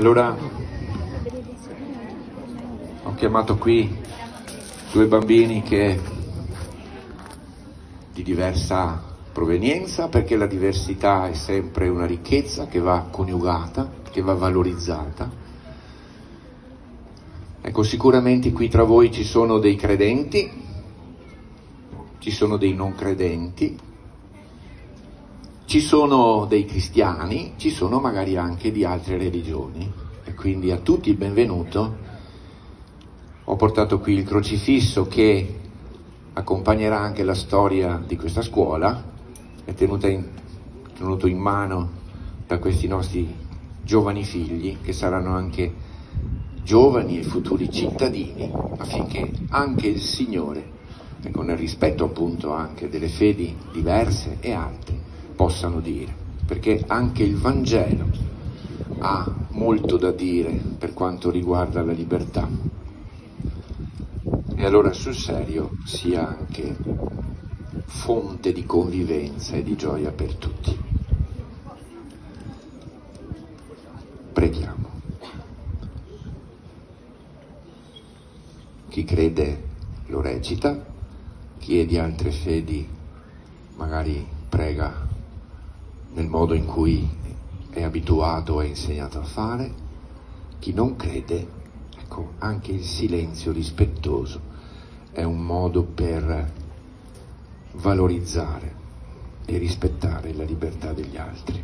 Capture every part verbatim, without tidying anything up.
Allora ho chiamato qui due bambini che di diversa provenienza, perché la diversità è sempre una ricchezza che va coniugata, che va valorizzata. Ecco, sicuramente qui tra voi ci sono dei credenti, ci sono dei non credenti, ci sono dei cristiani, ci sono magari anche di altre religioni, e quindi a tutti il benvenuto. Ho portato qui il crocifisso che accompagnerà anche la storia di questa scuola, è tenuta in, tenuto in mano da questi nostri giovani figli, che saranno anche giovani e futuri cittadini, affinché anche il Signore, e con il rispetto appunto anche delle fedi diverse e alte, possano dire, perché anche il Vangelo ha molto da dire per quanto riguarda la libertà. E allora sul serio sia anche fonte di convivenza e di gioia per tutti. Preghiamo. Chi crede lo recita, chi è di altre fedi magari prega nel modo in cui è abituato e insegnato a fare, chi non crede, ecco, anche il silenzio rispettoso è un modo per valorizzare e rispettare la libertà degli altri.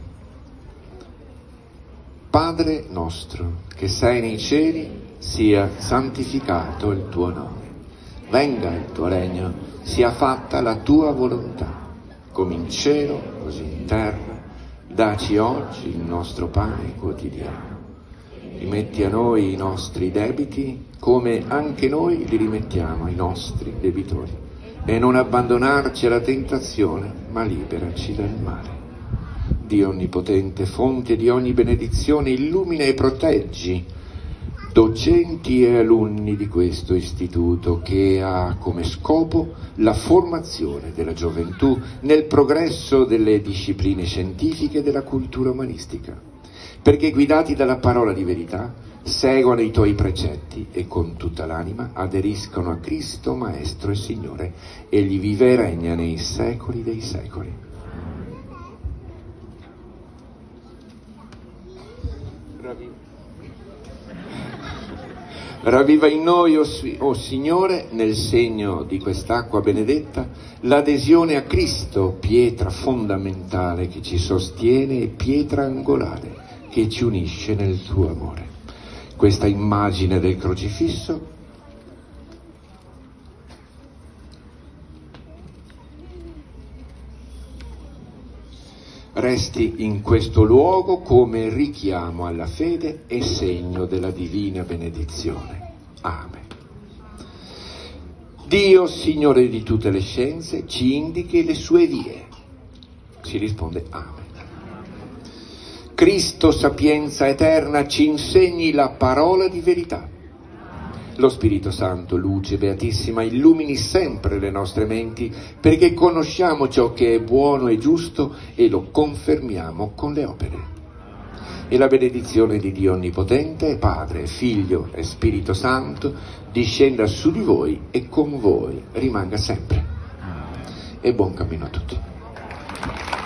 Padre nostro, che sei nei cieli, sia santificato il tuo nome. Venga il tuo regno, sia fatta la tua volontà, come in cielo, così in terra. Daci oggi il nostro pane quotidiano. Rimetti a noi i nostri debiti, come anche noi li rimettiamo ai nostri debitori. E non abbandonarci alla tentazione, ma liberaci dal male. Dio onnipotente, fonte di ogni benedizione, illumina e proteggi docenti e alunni di questo istituto, che ha come scopo la formazione della gioventù nel progresso delle discipline scientifiche e della cultura umanistica, perché guidati dalla parola di verità seguano i tuoi precetti e con tutta l'anima aderiscono a Cristo Maestro e Signore. Egli vive e regna nei secoli dei secoli. Ravviva in noi, o oh, oh Signore, nel segno di quest'acqua benedetta, l'adesione a Cristo, pietra fondamentale che ci sostiene e pietra angolare che ci unisce nel tuo amore. Questa immagine del crocifisso resti in questo luogo come richiamo alla fede e segno della divina benedizione. Amen. Dio, Signore di tutte le scienze, ci indichi le sue vie. Si risponde Amen. Cristo, sapienza eterna, ci insegni la parola di verità. Lo Spirito Santo, luce beatissima, illumini sempre le nostre menti, perché conosciamo ciò che è buono e giusto e lo confermiamo con le opere. E la benedizione di Dio Onnipotente, Padre, Figlio e Spirito Santo, discenda su di voi e con voi rimanga sempre. E buon cammino a tutti.